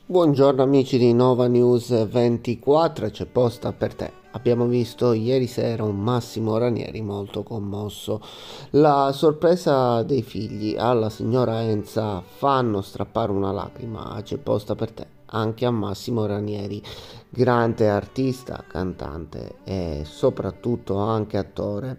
Buongiorno amici di Nova News 24, c'è posta per te. Abbiamo visto ieri sera un Massimo Ranieri molto commosso. La sorpresa dei figli alla signora Enza fanno strappare una lacrima, c'è posta per te. Anche a Massimo Ranieri, grande artista, cantante e soprattutto anche attore.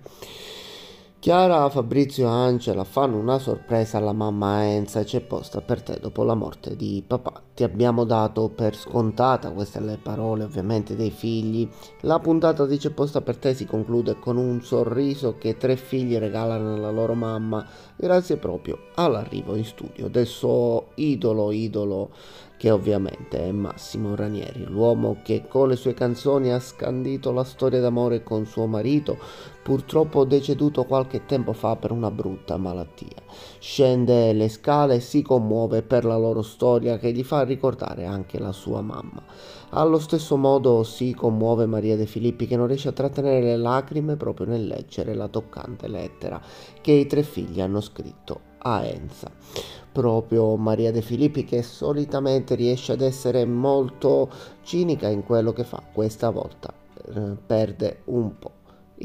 Chiara, Fabrizio e Angela fanno una sorpresa alla mamma Enza e c'è posta per te dopo la morte di papà. Ti abbiamo dato per scontata, queste le parole ovviamente dei figli. La puntata di C'è posta per te si conclude con un sorriso che tre figli regalano alla loro mamma grazie proprio all'arrivo in studio del suo idolo che ovviamente è Massimo Ranieri, l'uomo che con le sue canzoni ha scandito la storia d'amore con suo marito, purtroppo deceduto qualche tempo fa per una brutta malattia. Scende le scale e si commuove per la loro storia che gli fa ricordare anche la sua mamma. Allo stesso modo si commuove Maria De Filippi che non riesce a trattenere le lacrime proprio nel leggere la toccante lettera che i tre figli hanno scritto a Enza. Proprio Maria De Filippi che solitamente riesce ad essere molto cinica in quello che fa, questa volta perde un po'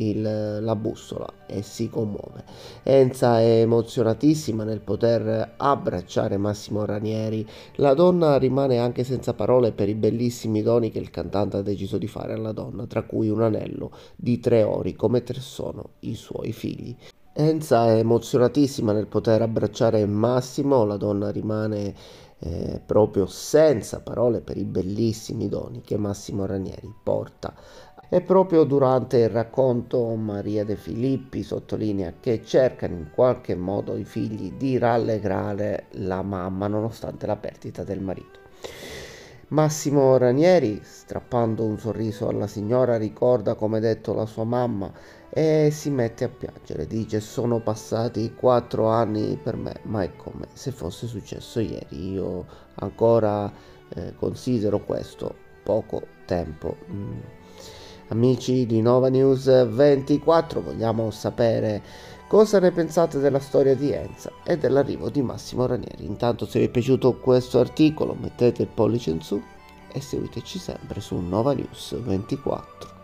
la bussola e si commuove. Enza è emozionatissima nel poter abbracciare Massimo Ranieri. La donna rimane anche senza parole per i bellissimi doni che il cantante ha deciso di fare alla donna, tra cui un anello di 3 ori come tre sono i suoi figli. Enza è emozionatissima nel poter abbracciare Massimo, la donna rimane proprio senza parole per i bellissimi doni che Massimo Ranieri porta. E proprio durante il racconto Maria De Filippi sottolinea che cercano in qualche modo i figli di rallegrare la mamma nonostante la perdita del marito. Massimo Ranieri, strappando un sorriso alla signora, ricorda come detto la sua mamma e si mette a piangere. Dice: sono passati 4 anni per me, ma è come se fosse successo ieri. Io ancora considero questo poco tempo. Amici di Nova News 24, vogliamo sapere cosa ne pensate della storia di Enza e dell'arrivo di Massimo Ranieri. Intanto, se vi è piaciuto questo articolo, mettete il pollice in su e seguiteci sempre su Nova News 24.